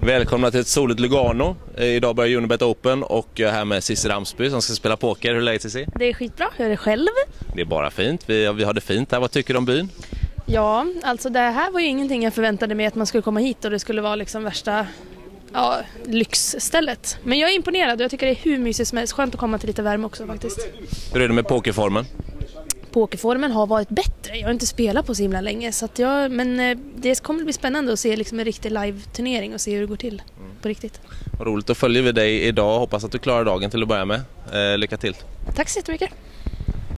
Välkomna till ett soligt Lugano. Idag börjar Unibet Open och jag är här med Cissi Ramsby som ska spela poker. Hur är läget, Cissi? Det är skitbra. Hur är det själv? Det är bara fint. Vi har det fint här. Vad tycker du om byn? Ja, alltså det här var ju ingenting jag förväntade mig att man skulle komma hit och det skulle vara liksom värsta lyxstället. Men jag är imponerad och jag tycker det är hur mysigt som helst. Skönt att komma till lite värme också faktiskt. Hur är det med pokerformen? Pokerformen har varit bättre. Jag har inte spelat på så himla länge så att men det kommer bli spännande att se liksom en riktig live-turnering och se hur det går till på riktigt. Vad roligt, då följer vi dig idag. Hoppas att du klarar dagen till att börja med. Lycka till! Tack så jättemycket!